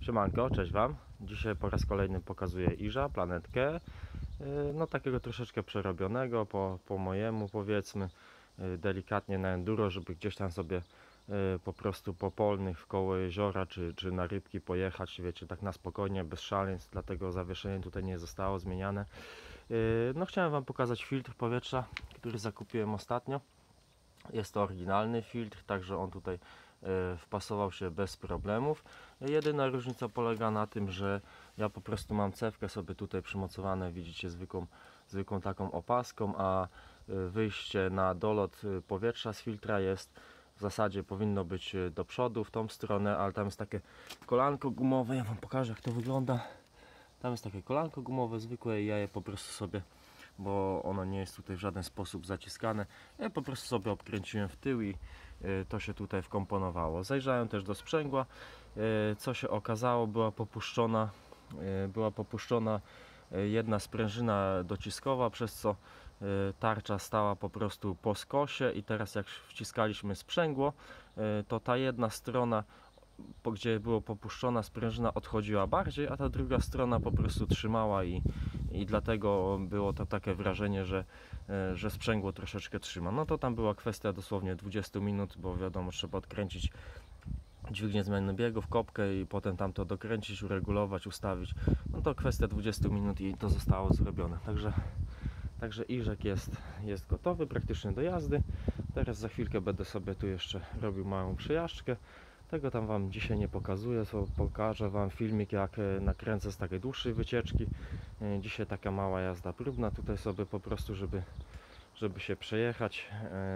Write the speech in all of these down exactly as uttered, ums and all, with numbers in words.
Siemanko, cześć Wam. Dzisiaj po raz kolejny pokazuję Iża, planetkę. No takiego troszeczkę przerobionego po, po mojemu, powiedzmy, delikatnie na enduro, żeby gdzieś tam sobie po prostu po polnych koło jeziora czy, czy na rybki pojechać, wiecie, tak na spokojnie, bez szaleństw, dlatego zawieszenie tutaj nie zostało zmieniane. No chciałem Wam pokazać filtr powietrza, który zakupiłem ostatnio. Jest to oryginalny filtr, także on tutaj wpasował się bez problemów. Jedyna różnica polega na tym, że ja po prostu mam cewkę sobie tutaj przymocowane, widzicie, zwykłą, zwykłą taką opaską, a wyjście na dolot powietrza z filtra jest w zasadzie powinno być do przodu w tą stronę, ale tam jest takie kolanko gumowe. Ja Wam pokażę, jak to wygląda. Tam jest takie kolanko gumowe zwykłe i ja je po prostu sobie, bo ono nie jest tutaj w żaden sposób zaciskane, ja po prostu sobie obkręciłem w tył i to się tutaj wkomponowało. Zajrzałem też do sprzęgła, co się okazało, była popuszczona była popuszczona jedna sprężyna dociskowa, przez co tarcza stała po prostu po skosie i teraz jak wciskaliśmy sprzęgło, to ta jedna strona, gdzie było popuszczona sprężyna, odchodziła bardziej, a ta druga strona po prostu trzymała i, i dlatego było to takie wrażenie, że, że sprzęgło troszeczkę trzyma. No to tam była kwestia dosłownie dwudziestu minut, bo wiadomo, trzeba odkręcić dźwignię zmiany biegów, kopkę i potem tam to dokręcić, uregulować, ustawić. No to kwestia dwudziestu minut i to zostało zrobione. Także, także Iżek jest, jest gotowy praktycznie do jazdy. Teraz za chwilkę będę sobie tu jeszcze robił małą przejażdżkę. Tego tam Wam dzisiaj nie pokazuję, so pokażę Wam filmik, jak nakręcę z takiej dłuższej wycieczki. Dzisiaj taka mała jazda próbna tutaj sobie po prostu, żeby, żeby się przejechać.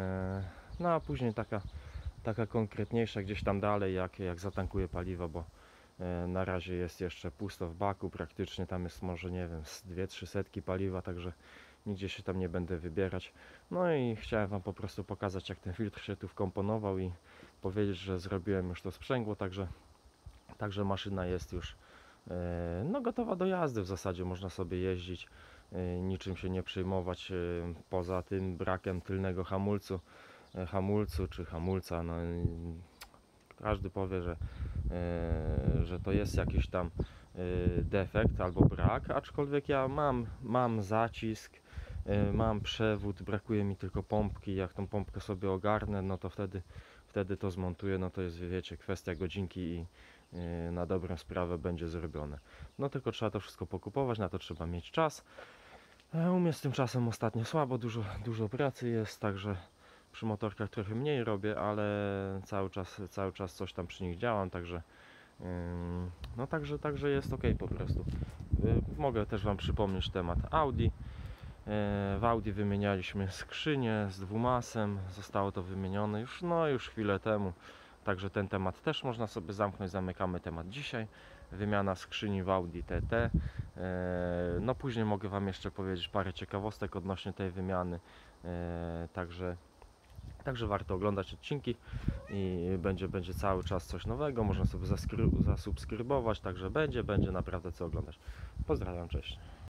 No a później taka, taka konkretniejsza gdzieś tam dalej, jak, jak zatankuję paliwo, bo na razie jest jeszcze pusto w baku, praktycznie tam jest może, nie wiem, z dwie trzy setki paliwa, także nigdzie się tam nie będę wybierać. No i chciałem Wam po prostu pokazać, jak ten filtr się tu wkomponował i powiedzieć, że zrobiłem już to sprzęgło, także, także maszyna jest już e, no, gotowa do jazdy. W zasadzie można sobie jeździć, e, niczym się nie przejmować, e, poza tym brakiem tylnego hamulcu, e, hamulcu czy hamulca. No, e, każdy powie, że, e, że to jest jakiś tam e, defekt albo brak, aczkolwiek ja mam, mam zacisk, mam przewód, brakuje mi tylko pompki. Jak tą pompkę sobie ogarnę, no to wtedy, wtedy to zmontuję. No to jest, wiecie, kwestia godzinki i na dobrą sprawę będzie zrobione. No tylko trzeba to wszystko pokupować, na to trzeba mieć czas. U mnie z tym czasem ostatnio słabo, dużo, dużo pracy jest, także przy motorkach trochę mniej robię, ale cały czas, cały czas coś tam przy nich działam, także no także, także jest ok po prostu. Mogę też Wam przypomnieć temat Audi. W Audi wymienialiśmy skrzynię z dwumasem, zostało to wymienione już, no już chwilę temu, także ten temat też można sobie zamknąć. Zamykamy temat dzisiaj. Wymiana skrzyni w Audi T T. No później mogę Wam jeszcze powiedzieć parę ciekawostek odnośnie tej wymiany, także Także warto oglądać odcinki i będzie, będzie cały czas coś nowego, można sobie zasubskrybować, także będzie, będzie naprawdę co oglądać. Pozdrawiam, cześć.